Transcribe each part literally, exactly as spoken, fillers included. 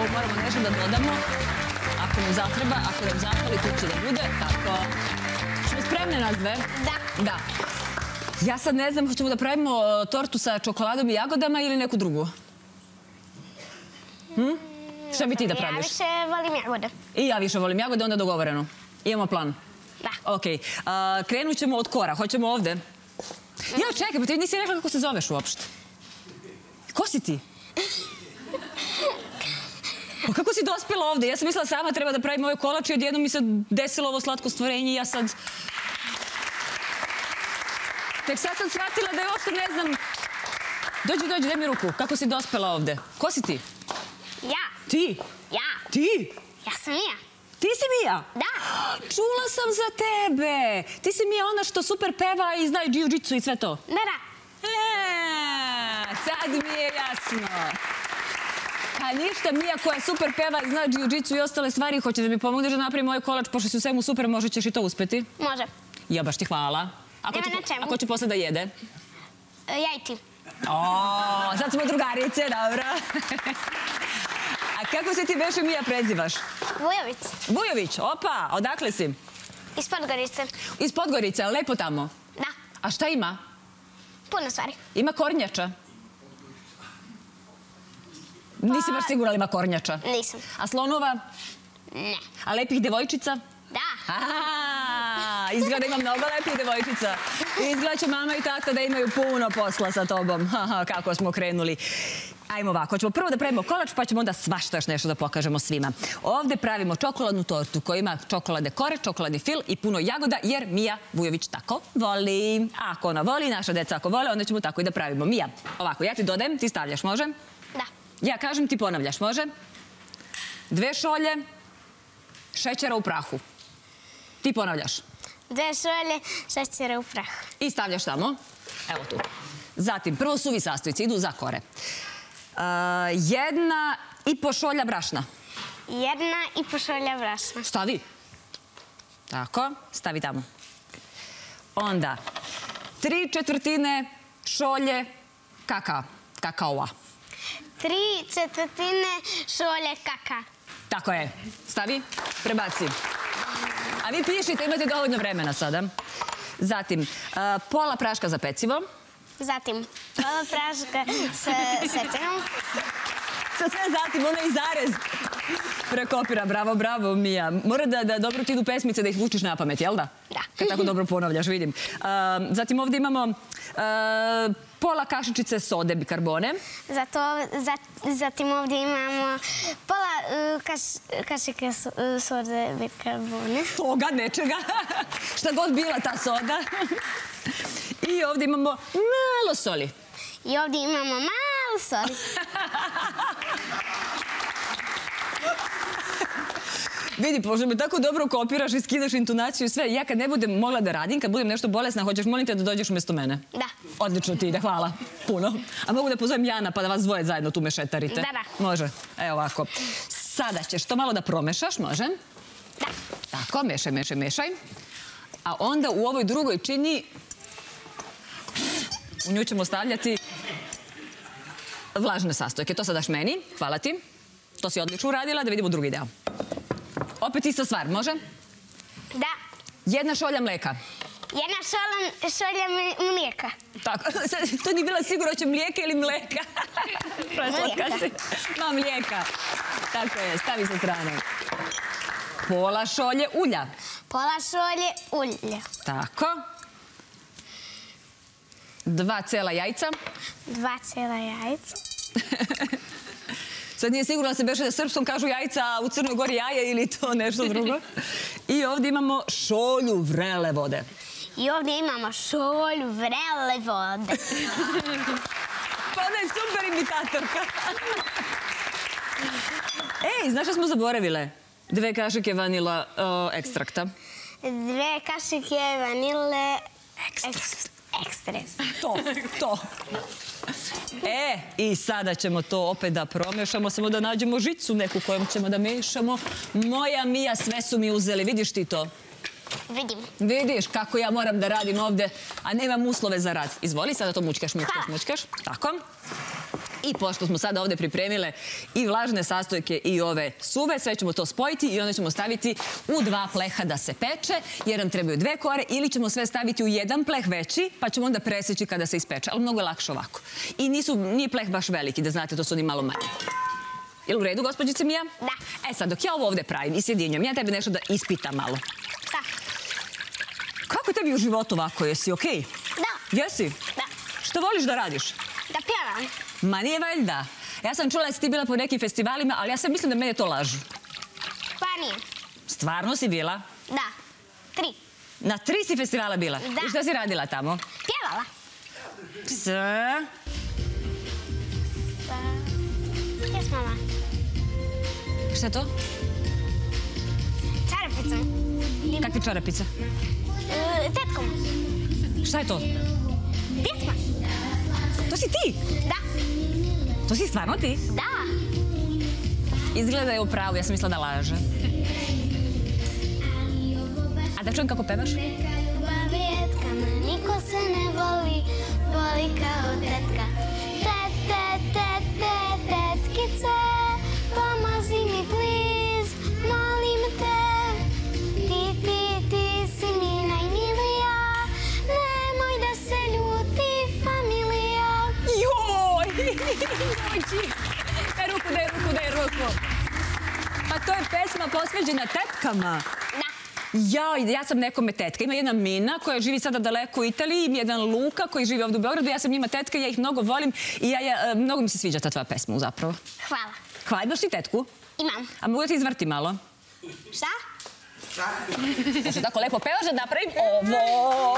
ovo moramo nešto da dodamo. Ako nam zatreba, ako nam zahvali, tu će da bude. Tako. Smo spremne nas dve? Da. Da. Ja sad ne znam, hoćemo da pravimo tortu sa čokoladom i jagodama ili neku drugu? Hm? Šta bi ti da praviš? Ja više volim jagode. I ja više volim jagode, onda dogovoreno. Imamo plan? Da. Ok. Krenut ćemo od kora. Hoćemo ovde? Ja, čekaj, pa ti nisi rekla kako se zoveš uopšte. Ko si ti? Pa kako si dospjela ovde? Ja sam mislila sama treba da pravim ove kolače i odjednom mi se desilo ovo slatko stvorenje i ja sad... Tek sad sam shvatila da je uopšte ne znam... Dođi, dođi, daj mi ruku. Kako si dospjela ovde? Ko si ti? Ja. Ti? Ja. Ti? Ja sam Mija. Ti si Mija? Da. Čula sam za tebe. Ti si Mija ona što super peva i zna i jiu-jitsu i sve to. Da, da. Eee, sad mi je jasno. Pa ništa, Mija koja super peva i zna jiu-jitsu i ostale stvari, hoće da mi pomogneš da napravim ovaj kolač, pošto si u svemu super, možda ćeš i to uspeti? Može. Ja, baš ti hvala. Nema na čemu. Ako će posle da jede? Ja i ti. O, sad smo drugarice, dobro. A kako se ti beše Mija prezivaš? Vujović. Vujović, opa, odakle si? Iz Podgorice. Iz Podgorice, lepo tamo. Da. A šta ima? Puno stvari. Ima kornjača? Nisi baš sigurna li ima kornjača? Nisam. A slonova? Ne. A lepih devojčica? Da. Aha, izgleda ima mnogo lepih devojčica. Izgleda će mama i tata da imaju puno posla sa tobom. Haha, kako smo krenuli. Ajmo ovako, ćemo prvo da pravimo kolač, pa ćemo onda svašta još nešto da pokažemo svima. Ovde pravimo čokoladnu tortu koja ima čokolade kore, čokoladni fil i puno jagoda, jer Mija Vujović tako voli. Ako ona voli, naša deca ako vole, onda ćemo tako i da pravimo. Mija, ovako, ja ti dodajem, ti stavljaš, može? Da. Ja kažem, ti ponavljaš, može? Dve šolje šećera u prahu. Ti ponavljaš. Dve šolje šećera u prahu. I stavljaš tamo. Evo tu. Zatim, prvo suvi sastojci, idu za kore. Jedna i po šolja brašna. Jedna i po šolja brašna. Stavi. Tako, stavi tamo. Onda, tri četvrtine šolje kakao. Kakaoa. Tri četvrtine šolje kaka. Tako je. Stavi, prebaci. A vi pišite, imate dovoljno vremena sada. Zatim, pola praška za pecivo. Zatim, pola praška sa sečenom. Sa sve zatim, ono i zarez. Prekopira, bravo, bravo, Mija. Mora da dobro ti idu pesmice da ih vučiš na pamet, jel da? Da. Kad tako dobro ponavljaš, vidim. Zatim ovdje imamo pola kašičice sode bikarbone. Zatim ovdje imamo pola kašike sode bikarbone. Toga, nečega. Šta god bila ta soda. I ovdje imamo malo soli. I ovdje imamo malo soli. Vidi, pošto me tako dobro kopiraš i skidaš intonaciju i sve, ja kad ne budem mogla da radim, kad budem nešto bolesna, hoćeš molim te da dođeš umjesto mene? Da. Odlično ti ide, hvala. Puno. A mogu da pozovem Jana pa da vas dvoje zajedno tu mešetarite? Da, da. Može. Evo ovako. Sada ćeš to malo da promešaš, može? Da. Tako, mešaj, mešaj, mešaj. A onda u ovoj drugoj čini u nju ćemo stavljati vlažne sastojke. To sad daš meni. Hvala ti. To si odlično uradila. Da vidimo drugi deo. Opet ista stvar, može? Da. Jedna šolja mleka. Jedna šolja mlijeka. Tako. To nije bila sigurno će mlijeka ili mleka. Mlijeka. Ma, mlijeka. Tako je, stavi sa strane. Pola šolje ulja. Pola šolje ulja. Tako. Dva cela jajca. Dva cela jajca. Sad nije sigurno da se beše da srpskom kažu jajca, a u Crnoj Gori jaje ili to nešto drugo. I ovdje imamo šolju vrele vode. I ovdje imamo šolju vrele vode. Pa ona je super imitatorka. Ej, znaš šta smo zaboravile? Dve kašike vanila ekstrakta. Dve kašike vanile ekstrakt. To, to. E, i sada ćemo to opet da promešamo, samo da nađemo žicu neku kojom ćemo da mešamo. Moja Mija, sve su mi uzeli, vidiš ti to? Vidim. Vidiš kako ja moram da radim ovde, a nemam uslove za rad. Izvoli, sada to mučkaš, mučkaš, mučkaš. Tako. I pošto smo sada ovdje pripremile i vlažne sastojke i ove suve, sve ćemo to spojiti i onda ćemo staviti u dva pleha da se peče, jer nam trebaju dve kore, ili ćemo sve staviti u jedan pleh veći, pa ćemo onda preseći kada se ispeče. Ali mnogo je lakše ovako. I nije pleh baš veliki, da znate, to su oni malo manji. Je li u redu, gospođice Mija? Da. E sad, dok ja ovo ovdje pravim i sjedinjam, ja tebe nešto da ispitam malo. Šta? Kako je tebi u životu ovako? Jesi okej? Da. Jesi? Da. Što voliš da radiš? Da pjevam. Ma nije valjda. Ja sam čula da si ti bila po nekim festivalima, ali ja sam mislim da mene to lažu. Pa nije. Stvarno si bila? Da. Tri. Na tri si festivala bila? Da. I šta si radila tamo? Pjevala. Sa? Sa... Pjesmama. Šta je to? Čarapicom. Kakve čarapice? E, tetkom. Šta je to? Pjesma. To si ti? Da. To si stvarno ti? Da. Izgleda je u pravu, ja sam mislila da laže. A da čujem kako pevaš? Ljubav rijetka, ma niko se ne voli, voli kao tetka. Tet, tet, tet, tet, tetkice, pomozi mi please, molim te. Ti, ti, ti si mi najmilija, nemoj da se ljuti familija. Joj! Daj ruku, daj ruku, daj ruku. Pa to je pesma posveđena tetkama. Da. Ja, ja sam nekome tetka. Ima jedna Mina koja živi sada daleko u Italiji, ima jedan Luka koji živi ovdje u Beogradu. Ja sam njima tetka, ja ih mnogo volim i ja, ja, mnogo mi se sviđa ta tvoja pesma zapravo. Hvala. Hvala, imaš ti tetku? Imam. A mogu da ti izvrti malo? Šta? Znači, tako lepo pevaš da napravim ovo.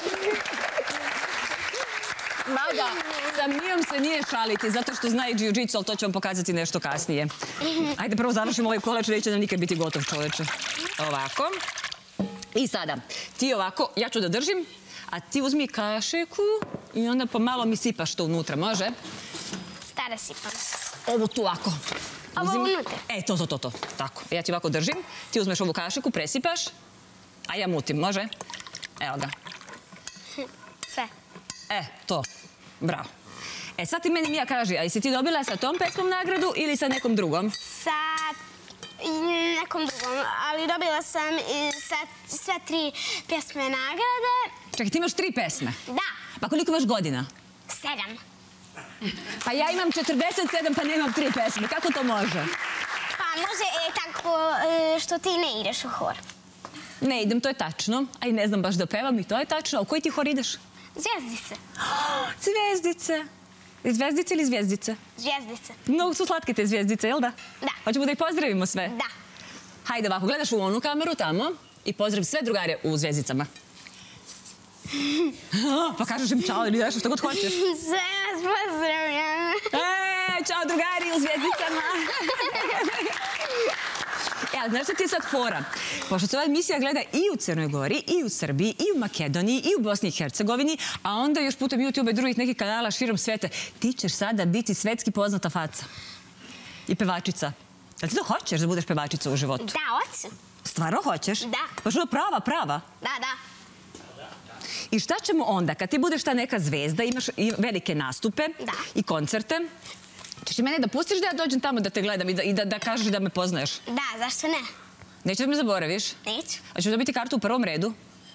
Mada, sa Mijom se nije šaliti, zato što zna i jiu-jitsu, ali to ću vam pokazati nešto kasnije. Ajde, prvo završimo ovaj kolač, neće nam nikad biti gotov, čoveče. Ovako. I sada, ti ovako, ja ću da držim, a ti uzmi kašiku i onda pomalo mi sipaš to unutra, može? Stara sipam. Ovo tu ovako. Ovo unutra? E, to, to, to, to. Tako. Ja ti ovako držim, ti uzmeš ovu kašiku, presipaš, a ja mutim, može? Evo ga. Sve. E, to. Bravo. E, sad ti meni Mija kaži, a jesi ti dobila sa tom pesmom nagradu ili sa nekom drugom? Sa nekom drugom, ali dobila sam i sa sve tri pjesme nagrade. Čekaj, ti imaš tri pesme? Da. Pa koliko imaš godina? Sedam. Pa ja imam četrdeset sedam pa nemam tri pesme. Kako to može? Pa može e, tako e, što ti ne ideš u hor. Ne idem, to je tačno. A i ne znam baš da pevam i to je tačno. A u koji ti hor ideš? Zvijezdice. Zvijezdice. Zvijezdice ili zvijezdice? Zvijezdice. Mnogo su slatke te zvijezdice, jel da? Da. Hoćemo da ih pozdravimo sve? Da. Hajde ovako, gledaš u onu kameru tamo i pozdrav sve drugare u zvijezdicama. Pa kažeš im čao ili nešto, što god hoćeš. Sve vas pozdravljam. E, čao drugari u zvijezdicama. E, ali znaš što ti je sad fora? Pošto se ova emisija gleda i u Crnoj Gori, i u Srbiji, i u Makedoniji, i u Bosni i Hercegovini, a onda još putem YouTube i drugih nekih kanala širom sveta, ti ćeš sada biti svetski poznata faca. I pevačica. Da li ti to hoćeš da budeš pevačica u životu? Da, hoću. Stvarno hoćeš? Da. Pa što prava, prava? Da, da. I šta ćemo onda, kad ti budeš ta neka zvezda, imaš i velike nastupe i koncerte, ćeš ti mene da pustiš da ja dođem tamo da te gledam i da kažeš da me poznaješ? Da, zašto ne? Nećeš da me zaboraviš? Neću. A ćeš dobiti kartu u prvom redu?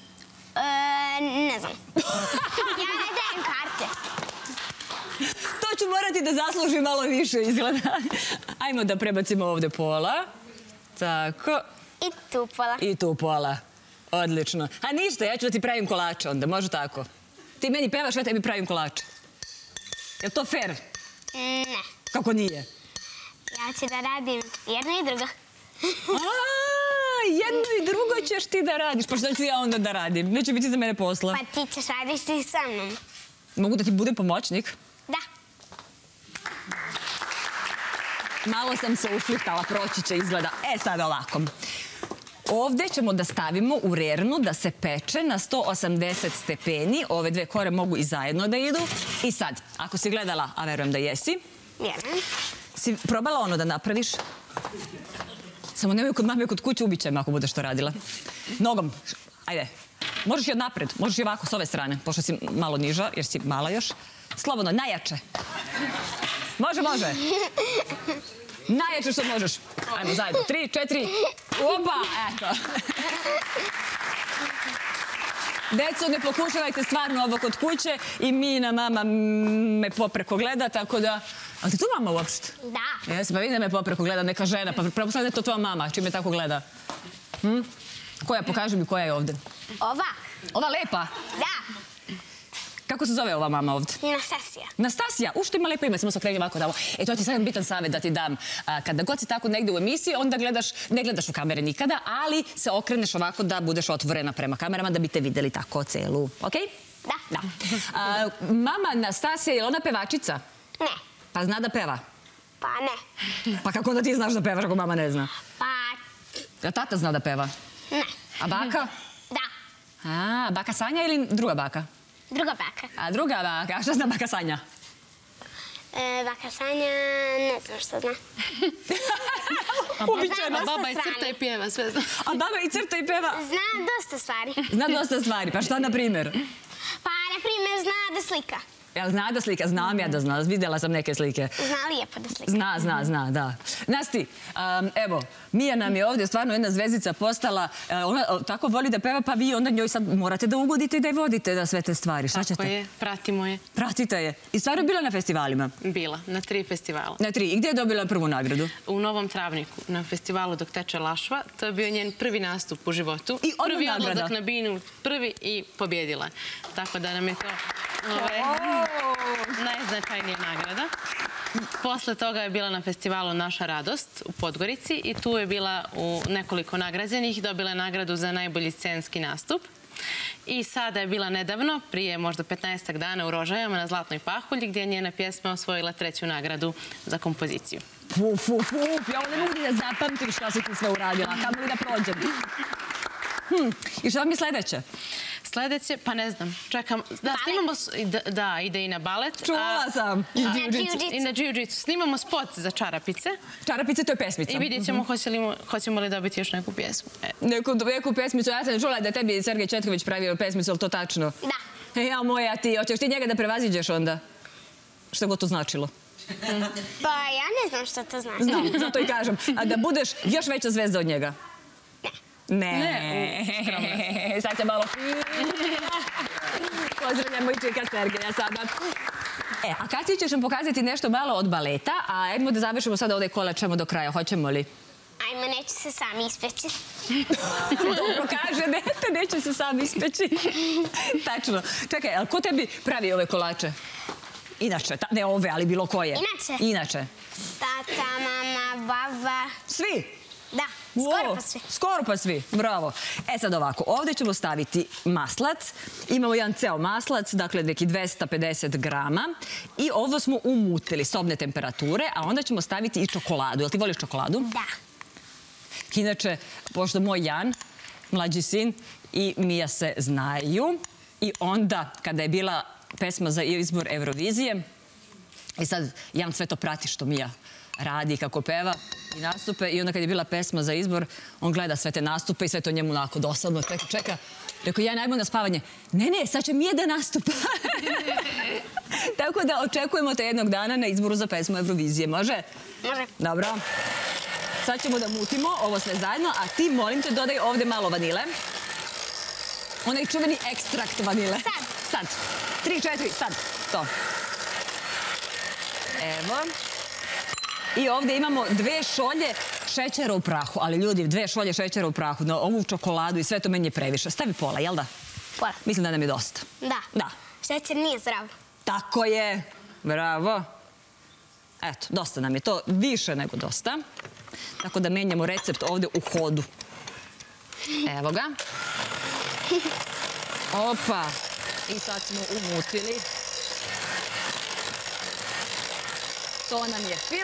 Ne znam. Ja ne dajem karte. To ću morati da zaslužim malo više, izgleda. Ajmo da prebacimo ovdje pola. Tako. I tu pola. I tu pola. Odlično. A ništa, ja ću da ti pravim kolače onda, može tako? Ti meni pevaš, ja tebi pravim kolače. Je li to fair? Ne. Kako nije? Ja ću da radim jedno i drugo. Aaa, jedno i drugo ćeš ti da radiš. Pa šta ću ja onda da radim? Neće biti za mene posla. Pa ti ćeš raditi sa mnom. Mogu da ti budem pomoćnik? Da. Malo sam se ušlihtala, proći će izgleda. E sad ovako. Ovdje ćemo da stavimo u rernu da se peče na sto osamdeset stepeni. Ove dve kore mogu i zajedno da idu. I sad, ako si gledala, a verujem da jesi, Vjerujem. si probala ono da napraviš? Samo nemoj kod mame kod kuće, ubit će me ako budeš to radila. Nogom, ajde. Možeš i od napred, možeš i ovako s ove strane, pošto si malo niža, jer si mala još. Slobodno, najjače. Može, može. Najjače što možeš. Ajmo zajedno. Tri, četiri. Opa, eto. Deco, ne pokušavajte stvarno ovo kod kuće i Mina mama me popreko gleda, tako da... Ali ti tu mama uopšte? Da. Jesi, pa vidim da me popreko gleda neka žena, pa pretpostavljam da je to tvoja mama, čim me tako gleda. Koja? Pokaži mi koja je ovde. Ova? Ova lepa? Da. Kako se zove ova mama ovde? Nastasija. Nastasija, u što ima lepo ime, samo se okreni ovako tamo. E, to ti sad bitan savjet da ti dam. Kada god si tako negde u emisiji, onda gledaš, ne gledaš u kamere nikada, ali se okreneš ovako da budeš otvorena prema kamerama, da bi te videli tako celu. Okej? Da. Da. Mama Nastasija, je li ona pevačica? Ne. Pa zna da peva? Pa ne. Pa kako onda ti znaš da pevaš ako mama ne zna? Pa... A tata zna da peva? Ne. A baka? Da. A, baka Sanja ili druga baka? Druga baka. A druga baka, a šta zna baka Sanja? E, baka Sanja, ne znam što zna. Uobičajeno. Zna Baba i dosta crta i strane. pjeva, sve zna. A baba i crta i peva? Zna dosta stvari. Zna dosta stvari, pa šta na primjer? Pa, na primjer, zna da slika. Jel zna da slika? Znam ja da zna, vidjela sam neke slike. Zna lijepo da slika. Zna, zna, zna, da. Nasti, evo, Mija nam je ovdje stvarno jedna zvezdica postala, ona tako voli da peva, pa vi onda njoj sad morate da ugodite i da je vodite da sve te stvari. Šta ćete? Tako je, pratimo je. Pratite je. I stvarno je bila na festivalima? Bila, na tri festivala. Na tri. I gdje je dobila prvu nagradu? U Novom Travniku, na festivalu Dok teče Lašva. To je bio njen prvi nastup u životu. I odmah prvi nagrada. odlazak na binu, prvi i pobjedila. Tako da nam je to najznačajnija nagrada. Posle toga je bila na festivalu Naša radost u Podgorici i tu je bila u nekoliko nagrađenih. Dobila je nagradu za najbolji scenski nastup. I sada je bila nedavno, prije možda petnaestak dana u Rožajama na Zlatnoj pahulji, gdje je njena pjesma osvojila treću nagradu za kompoziciju. Uf, uf, uf, ja ovo ne mogu da zapamtim šta si ti sve uradila, kamo li da prođem. I šta vam je sledeće? Sledeće, pa ne znam, čekam, da, snimamo, da, ide i na balet. Čula sam. I na jiu-jitsu. I na jiu-jitsu. Snimamo spot za čarapice. Čarapice, to je pesmica. I vidjet ćemo hoćemo li dobiti još neku pjesmu. Neku pesmicu, ja sam čula da je tebi Sergej Četković pravio pesmicu, ali to tačno? Da. Ja moja, ti, hoćeš ti njega da prevaziđeš onda? Što god to značilo? Pa ja ne znam što to znači. Znam, zato i kažem. A da budeš još veća zvezda od njega? Ne. Ne. Sad će malo... Pozdravljamo i čeka Sergeja sada. E, a kad ćeš nam pokazati nešto malo od baleta, a ajmo da završimo sada ovdje kolačemo do kraja, hoćemo li? Ajmo, neću se sami ispeći. Dobro kaže, dete, neće se sami ispeći. Tačno. Čekaj, ali ko tebi pravi ove kolače? Inače, ne ove, ali bilo koje. Inače? Inače. Tata, mama, baba. Svi? Da, skoro pa svi. Skoro pa svi, bravo. E sad ovako, ovdje ćemo staviti maslac. Imamo jedan ceo maslac, dakle neki dvesta pedeset grama. I ovo smo umutili, sobne temperature, a onda ćemo staviti i čokoladu. Jel ti voliš čokoladu? Da. Inače, pošto moj Jan, mlađi sin, i Mija se znaju. I onda, kada je bila pesma za izbor Eurovizije, i sad Jan sve to prati što Mija radi, kako peva i nastupe. I onda kad je bila pesma za izbor, on gleda sve te nastupe i sve to njemu onako dosadno. Čeka, čeka. Rekao, ja najbolj na spavanje. Ne, ne, sad će Mija da nastupa. Tako da očekujemo te jednog dana na izboru za pesmu Eurovizije. Može? Može. Dobro. Sad ćemo da mutimo ovo sve zajedno, a ti, molim te, dodaj ovde malo vanile. Onaj čuveni ekstrakt vanile. Sad. Sad. Tri, četiri, sad. To. Evo. I ovdje imamo dve šolje šećera u prahu. Ali ljudi, dve šolje šećera u prahu, na ovu čokoladu i sve to meni je previše. Stavi pola, jel da? Pola. Mislim da nam je dosta. Da. Da. Šećer nije zdrav. Tako je. Bravo. Eto, dosta nam je to. Više nego dosta. Tako da menjamo recept ovdje u hodu. Evo ga. Opa. I sad smo umutili. To nam je fil.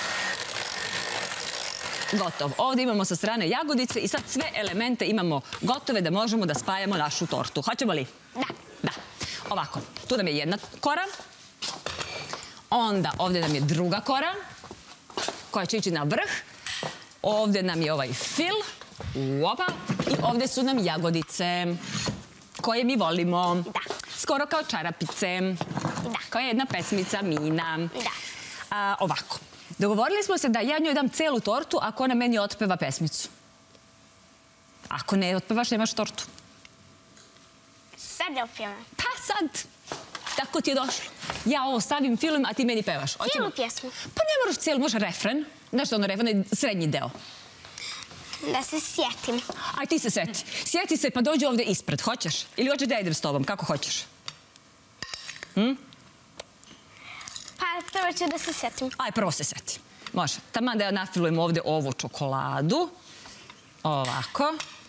Gotov. Ovdje imamo sa strane jagodice i sad sve elemente imamo gotove da možemo da spajamo našu tortu. Hoćemo li? Da. Da. Ovako. Tu nam je jedna kora. Onda ovdje nam je druga kora koja će ići na vrh. Ovdje nam je ovaj fil. Opa. I ovdje su nam jagodice koje mi volimo. Da. Skoro kao čarapice. Da. Koja je jedna pesmica Mina. Da. Ovako. Dogovorili smo se da ja njoj dam celu tortu ako ona meni otpeva pesmicu. Ako ne otpevaš, nemaš tortu. Sad je opjevam. Pa sad. Tako ti je došlo. Ja ovo stavim film, a ti meni pevaš. Cijelu pjesmu. Pa ne moraš cijelu, može refren. Znaš što ono refren je srednji deo. Da se sjetim. Aj ti se sjeti. Sjeti se pa dođi ovdje ispred. Hoćeš? Ili hoćeš da idem s tobom? Kako hoćeš? Pa prvo ću da se sjetim. Aj, prvo se sjeti. Može. Taman da ja nafilujem ovdje ovu čokoladu. Ovako.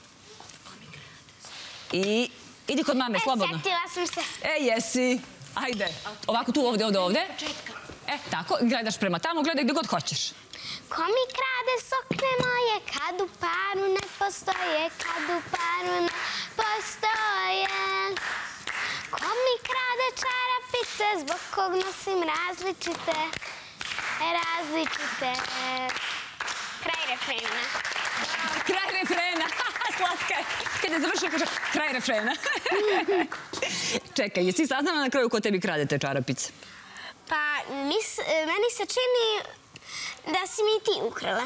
I idi kod mame, slobodno. E, sjetila sam se. E, jesi. Ajde. Ovako, tu, ovdje, ovdje, ovdje. E, tako, gledaš prema tamo, gledaj gdje god hoćeš. Ko mi krade sokne moje, kad u paru ne postoje, kad u paru ne postoje. Ko mi krade čarapice, zbog kog nosim različite, različite. Kraj refrena. Kraj refrena. Slatka je. Kad je završio, kaže, kraj refrena. Čekaj, jesi saznala na kraju ko tebi krade te čarapice? Pa, meni se čini da si mi ti ukrala.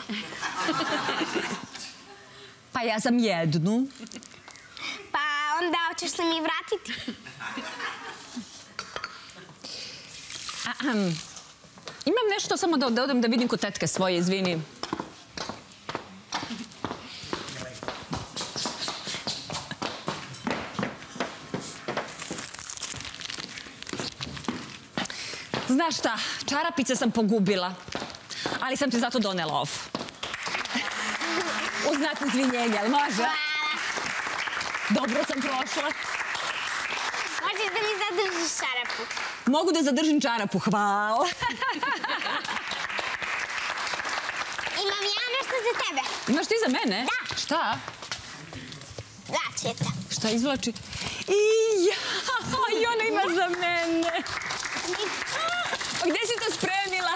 Pa ja sam jednu. Pa onda hoćeš li mi vratiti? Imam nešto samo da odem da vidim kod tetke svoje, izvini. Znaš šta, čarapice sam pogubila, ali sam ti zato donela ovu. U znak izvinjenja, ali može? Dobro sam prošla. Možeš da mi zadržiš čarapu. Mogu da zadržim čarapu, hvala. Imam ja nešto za tebe. Imaš ti za mene? Da. Šta? Daćete. Šta izvlači? I ja, i ona ima za mene. A gdje si to spremila?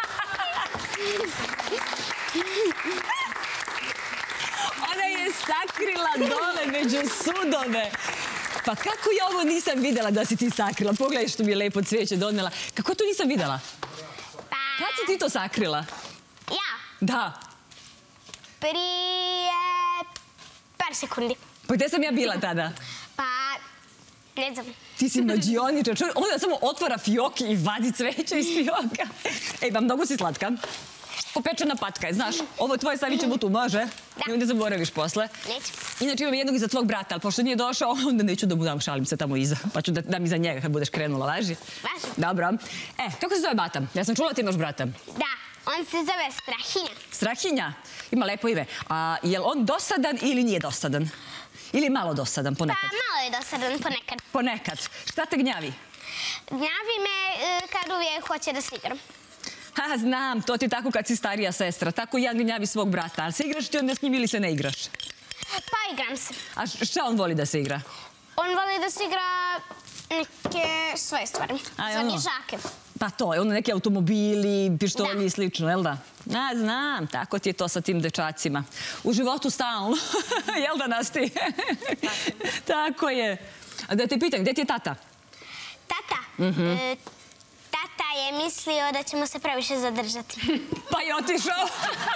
Ona je sakrila dole među sudove. Pa kako ja ovo nisam vidjela da si ti sakrila? Pogledaj što mi je lepo cvijeće donela. Kako to nisam vidjela? Pa... Kad si ti to sakrila? Ja? Da. Prije... par sekundi. Pa gdje sam ja bila tada? Pa... ne znam. Ti si mađioničar. Onda samo otvara fioki i vadi cveće iz fioka. Ej, ba, mnogo si slatka. Popečena patka je, znaš. Ovo tvoje stavit ćemo tu, može? Da. Nemoj da zaboraviš posle. Neću. Inače imam jednog iza tvog brata, ali pošto nije došao, onda neću da mu dam, šalim se tamo iza. Pa ću da dam iza njega kad budeš krenula, važi? Važi. Dobro. E, kako se zove bata? Ja sam čula ti imaš brata. Da, on se zove Strahinja. Strahinja? Ima lepo ime. A je li on dosadan ili nije dosadan? Ili malo dosadan ponekad? Pa malo je dosadan ponekad. Ponekad. Šta te gnjavi? Gnjavi me e, kad uvijek hoće da se igram. Ha, znam, to ti je tako kad si starija sestra. Tako ja gnjavi svog brata. Ali se igraš ti onda s njim ili se ne igraš? Pa igram se. A šta on voli da se igra? On voli da se igra neke svoje stvari. A, Za ono? nježake. Pa to je, ono neki automobili, pištolji i slično, jel da? A, znam, tako ti je to sa tim dečacima. U životu stalno, jel da, Nasti? Tako je. A da te pitam, gdje ti je tata? Tata? E, tata je mislio da ćemo se previše zadržati. Pa je otišao.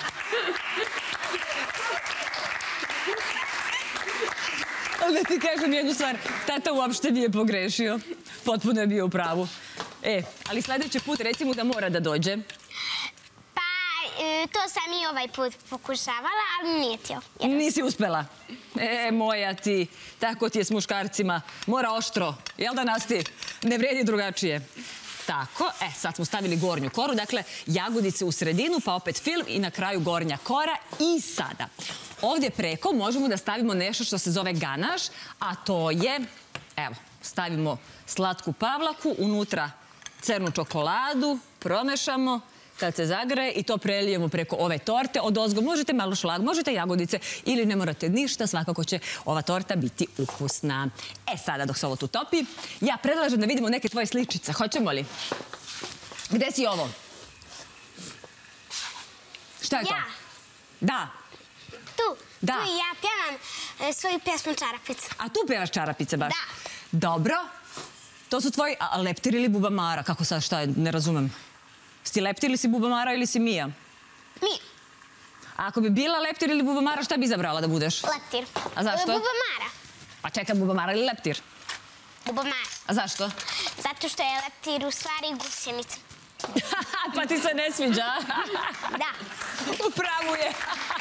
Da ti kažem jednu stvar, tata uopšte nije pogrešio. Potpuno je bio u pravu. E, ali sljedeći put recimo da mora da dođe. Pa, e, to sam i ovaj put pokušavala, ali nije tio. Nisi uspela. E, moja ti, tako ti je s muškarcima. Mora oštro, jel da, Nasti? Ne vredi drugačije. Tako, e, sad smo stavili gornju koru, dakle, jagodice u sredinu, pa opet film i na kraju gornja kora. I sada, ovdje preko možemo da stavimo nešto što se zove ganaš, a to je, evo, stavimo slatku pavlaku, unutra crnu čokoladu, promešamo, kad se zagreje i to prelijemo preko ove torte. Od ozgo možete malo šlag, možete jagodice ili ne morate ništa, svakako će ova torta biti ukusna. E sada, dok se ovo tu topi, ja predlažem da vidimo neke tvoje sličice. Hoćemo li? Gde si ovo? Šta je to? Ja. Da. Tu. Da. Tu i ja pjevam e, svoju pjesmu Čarapice. A tu pevaš čarapice baš? Da. Dobro. To su tvoji a, leptir ili bubamara? Kako sad, šta je? Ne razumem. Si leptir ili si bubamara ili si Mija? Mija. A ako bi bila leptir ili bubamara, šta bi izabrala da budeš? Leptir. A zašto? Bubamara. Pa čekaj, bubamara ili leptir? Bubamara. A zašto? Zato što je leptir u stvari gusenica. Pa ti se ne sviđa? Da. U pravu je.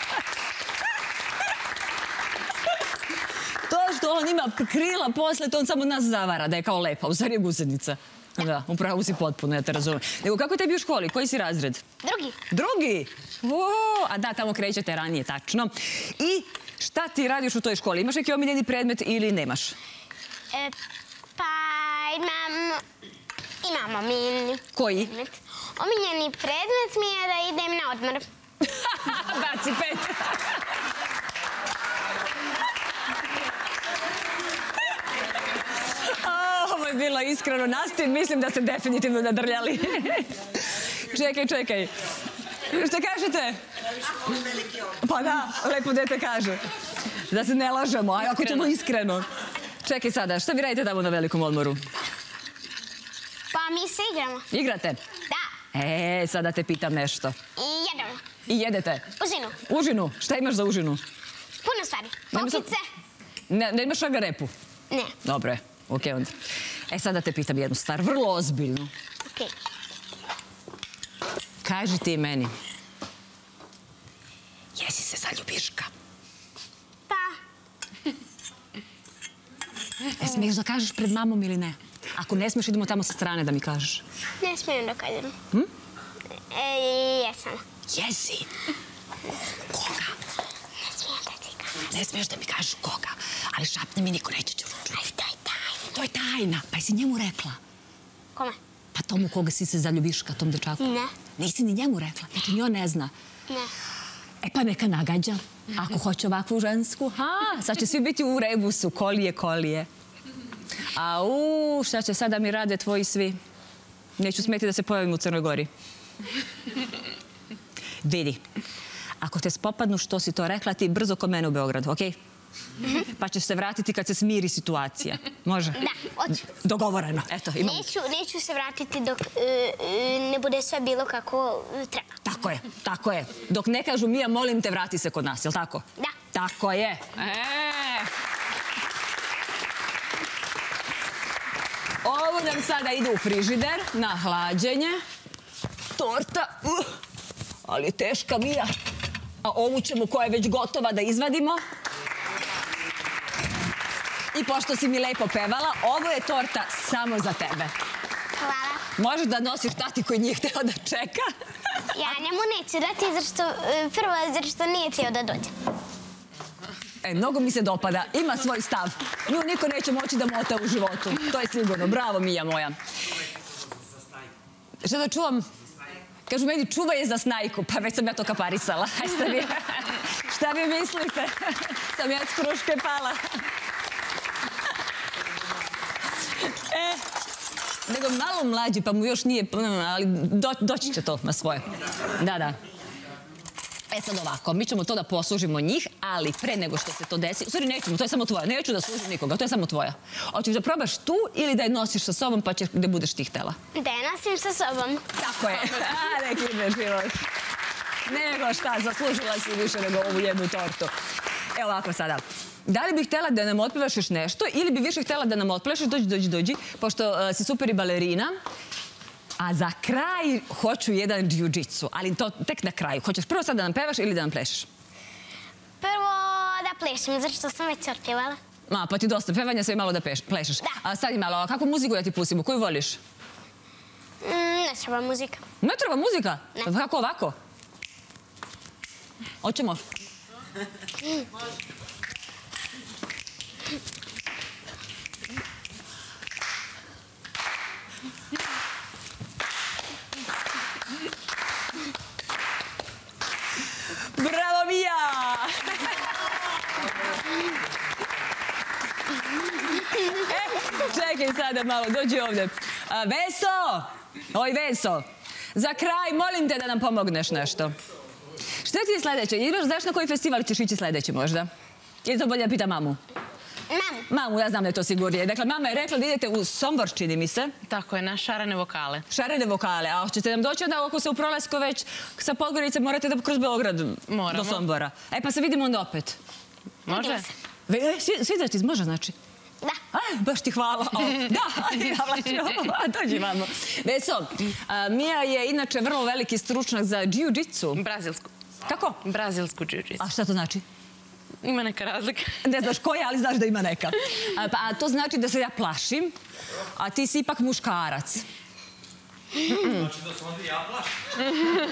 To što on ima krila posle, to on samo nas zavara, da je kao lepa. U stvari je gusenica. Da, u pravu si potpuno, ja te razumem. Nego kako je tebi u školi? Koji si razred? Drugi. Drugi? O, a da, tamo krećete ranije, tačno. I šta ti radiš u toj školi? Imaš neki omiljeni predmet ili nemaš? E, pa imam... Imam omiljeni Koji? predmet. Omiljeni predmet mi je da idem na odmor. Baci pet. Ovo je bilo iskreno. Nastim, mislim da ste definitivno nadrljali. Čekaj, čekaj. Šta kažete? Pa da, lepo dete kaže. Da se ne lažemo, a ako ćemo iskreno. Čekaj sada, šta vi radite tamo na velikom odmoru? Pa mi se igramo. Igrate? Da. E, sada te pitam nešto. I jedemo. I jedete? Užinu. Užinu? Šta imaš za užinu? Puno stvari. Nema sam- Pokice. Ne, ne imaš šagarepu? Ne. Dobro je, okej onda. E, sada te pitam jednu stvar, vrlo ozbiljnu. Okej. Kaži ti meni. Jesi se zaljubiška? Pa, E, smiješ da kažeš pred mamom ili ne? Ako ne smiješ, idemo tamo sa strane da mi kažeš. ne smijem da kažem. Hm? E, jesam. Jesi. Koga? Ne smijem da ti kažem. Ne smiješ da mi kažeš koga. Ali šapni mi, niko neće čuti. Ali to je tajna. To je tajna. Pa jesi njemu rekla? Kome? Pa tomu koga si se zaljubiška, tom dečaku? Ne. Nisi ni njemu rekla. Znači, ni on ne zna. Ne. E pa neka nagađa. Ako hoće ovakvu žensku, ha, sad će svi biti u rebusu. Kolije, kolije. A u, šta će sada mi rade tvoji svi? Neću smeti da se pojavim u Crnoj Gori. Vidi, ako te spopadnu što si to rekla, ti brzo ko mene u Beogradu, okej? Pa ćeš se vratiti kad se smiri situacija. Može? Da, hoću. Dogovoreno. Eto, imamo. Neću, neću se vratiti dok e, e, ne bude sve bilo kako e, treba. Tako je, tako je. Dok ne kažu Mija, molim te, vrati se kod nas, jel tako? Da. Tako je. E. Ovo nam sada ide u frižider na hlađenje. Torta, uh, ali je teška Mija. A ovu ćemo, koja je već gotova, da izvadimo. I pošto si mi lepo pevala, ovo je torta samo za tebe. Hvala. Možeš da nosiš tati koji nije hteo da čeka. Ja njemu neću dati, zato što, e, prvo, zato što nije htio da dođe. E, mnogo mi se dopada. Ima svoj stav. Nju niko neće moći da mota u životu. To je sigurno. Bravo, Mija moja. Šta da čuvam? Kažu meni, čuvaj je za snajku. Pa već sam ja to kaparisala. Šta vi, šta vi mislite? Sam ja s kruške pala. E, nego malo mlađi, pa mu još nije, ali do, doći će to na svoje. Da, da. E sad ovako, mi ćemo to da poslužimo njih, ali pre nego što se to desi... U stvari nećemo, to je samo tvoja. Neću da služim nikoga, to je samo tvoja. Hoćeš da probaš tu ili da je nosiš sa sobom pa ćeš gde budeš ti htela? Da je nosim sa sobom. Tako je. A, neki ide život. Nego šta, zaslužila si više nego ovu jednu tortu. Evo ovako sada. Da li bih htela da nam otpevaš još nešto ili bi više htela da nam otplešeš? Dođi, dođi, dođi. Pošto uh, si super i balerina. A za kraj hoću jedan jiu-jitsu, ali to tek na kraju. Hoćeš prvo sad da nam pevaš ili da nam plešeš? Prvo da plešem, zato što sam već otpjevala. Ma, pa ti dosta pevanja, sve malo da peš, plešeš. Da. A sad i malo, a kakvu muziku da ti pustimo? Koju voliš? Mm, ne treba muzika. Ne treba muzika? Ne. Pa kako ovako? Hoćemo? Bravo, Mija! E, čekaj sada malo, dođi ovdje. A, Veso! Oj, Veso! Za kraj, molim te da nam pomogneš nešto. Šta ti je sledeće? Imaš, znaš na koji festival ćeš ići sledeći možda? Ili to bolje da pita mamu? Mamu. Mamu, ja znam da je to sigurnije. Dakle, mama je rekla da idete u Sombor, čini mi se. Tako je, na šarene vokale. Šarene vokale. A ćete nam doći onda ako se u Prolesko već sa Podgorice morate da kroz Beograd do Sombora. E, pa se vidimo onda opet. Može? Sviđaš ti, može znači? Da. Baš ti hvala. Da, dođi vamo. Veso, Mija je inače vrlo veliki stručnjak za jiu-jitsu. Brazilsku. Kako? Brazilsku jiu-jitsu. A šta to znači? Ima neka razlika. Ne znaš koja, ali znaš da ima neka. A to znači da se ja plašim, a ti si ipak muškarac. Znači da se onda ja plašim.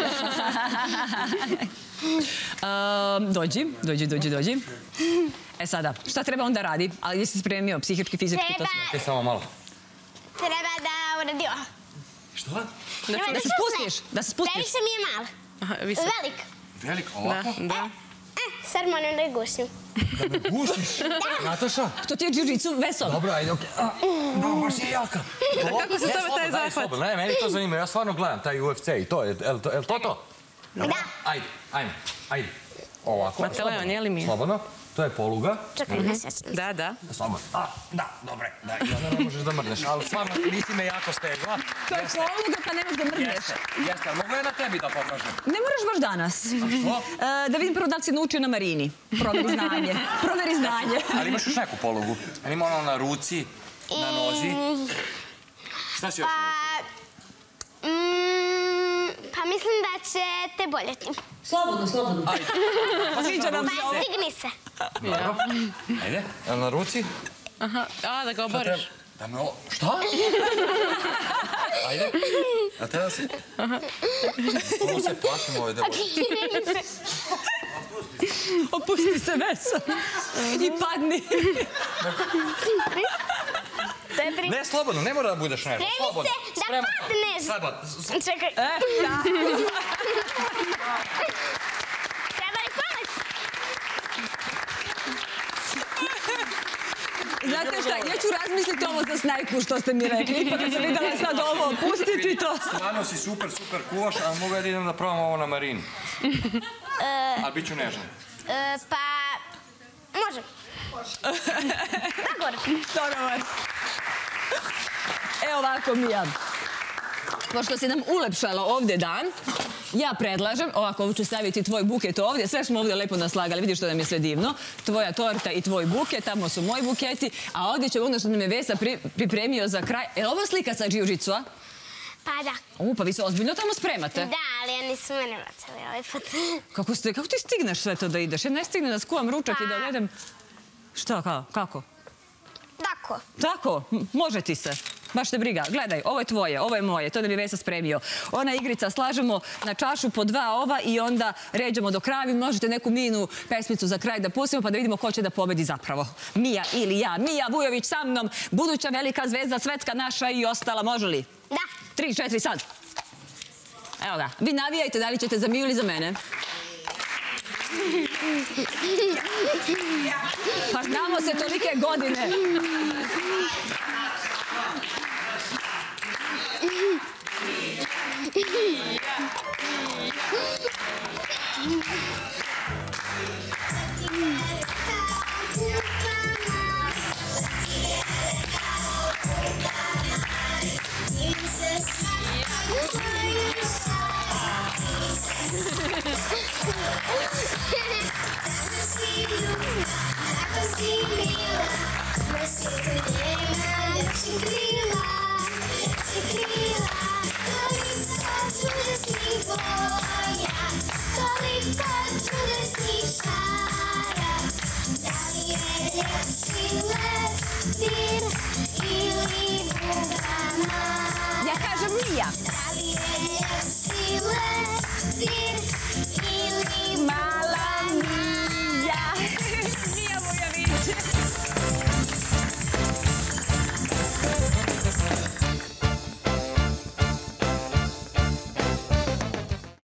Dođi, dođi, dođi, dođi. E sada, šta treba onda radi? Ali jesi spremio psihički, fizički? Treba... Samo malo. Treba da uradi ovo. Što? Da se spustiš, da se spustiš. Previše mi je malo. Velik. Velik, ovako? Da. E, sad moram da je gušim. Da me gušiš? Nataša? To ti je jiu-jitsu, Veso. Dobro, ajde, okej. Dobro, baš je jaka. Kako se zove taj zahvat? Ne, meni to zanima. Ja stvarno gledam taj U F C i to. Je li to to? Da. Ajde, ajde, ajde. Ovako. Mateleon, je li mi? Slobodno. To je poluga. Čekaj, ne sjećam. Da, da. Slobodno. A, da, dobre. Da, i onda ne možeš da mrneš. Ali stvarno, nisi me jako stegla. To je poluga, pa ne možeš da mrneš. Jeste, jeste. Ali mogu ja na tebi da pokažem? Ne moraš baš danas. A što? Da vidim prvo da li si naučio na marini. Proveri znanje. Proveri znanje. Ali imaš još neku polugu. Ali ima ono na ruci, na nozi. Šta si još naučio? Pa mislim da će te boljeti. Slobodno, slobodno. Ajde. Sviđa nam se ovo. Pa stigni se. Dobro. Ajde. Evo na ruci. Aha, a da ga oboriš. Da me ovo... Šta? Ajde. A te da si... Ovo se plašimo ove devojke. Opusti se, Veso. I padni. Ne, slobodno, ne mora da budeš nervno. Spremi se da padneš. Slobodno. Čekaj. E, da. Treba li palac? Znate šta, ja ću razmisliti ovo za snajku što ste mi rekli. Ipak kad sam videla sad ovo, pustiti to. Stvarno si super, super kuvaš, a mogu ja da idem da probam ovo na marini. Ali bit ću nežan. Pa... Može. Nagor. Dogovor. E ovako, Mija. Pošto si nam ulepšala ovdje dan, ja predlažem, ovako, ovo ću staviti tvoj buket ovdje, sve smo ovdje lepo naslagali, vidiš što nam je sve divno, tvoja torta i tvoj buket, tamo su moji buketi, a ovdje će ono što nam je Vesa pripremio za kraj. Je li ovo slika sa jiu-jitsua? Pa da. U, pa vi se ozbiljno tamo spremate. Da, ali ja nisam mene vracali ovaj put. Kako, ste, kako ti stigneš sve to da ideš? Ja ne stignem da skuvam ručak i da odvedem... Šta, kao, kako? Tako. Tako, može ti se. Baš te briga. Gledaj, ovo je tvoje, ovo je moje. To da mi Vesa spremio. Ona igrica slažemo na čašu po dva ova i onda ređamo do kraja. Vi možete neku minu pesmicu za kraj da pustimo pa da vidimo ko će da pobedi zapravo. Mija ili ja. Mija Vujović sa mnom, buduća velika zvezda, svetska naša i ostala. Može li? Da. Tri, četiri, sad. Evo ga. Vi navijajte da li ćete za Miju ili za mene. Pa znamo se tolike godine. Ja kažem Mija.